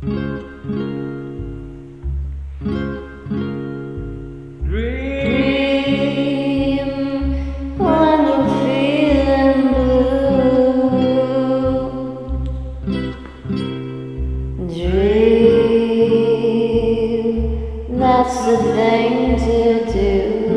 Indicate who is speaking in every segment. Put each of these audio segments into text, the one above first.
Speaker 1: Dream when you're feeling blue. Dream, that's the thing to do.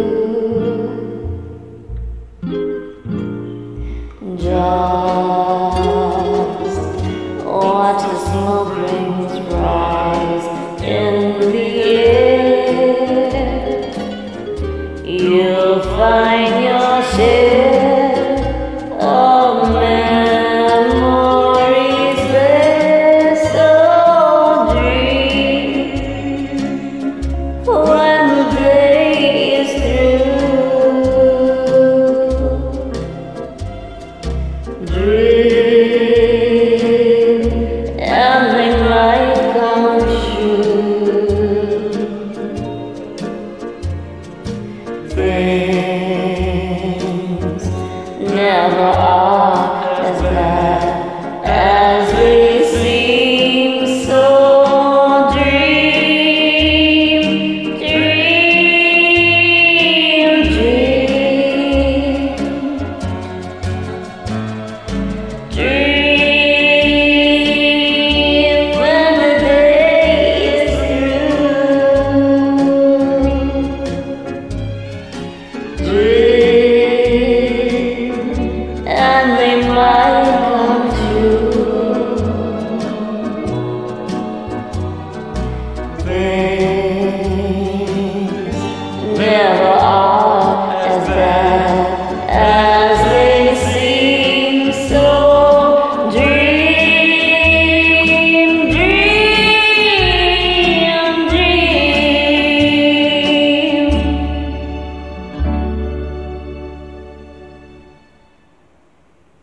Speaker 1: Just watch the smoke rings rise in the air. You'll find your share of memories there. So dream when the day is through. Dream and make life come true. Things never are as bad as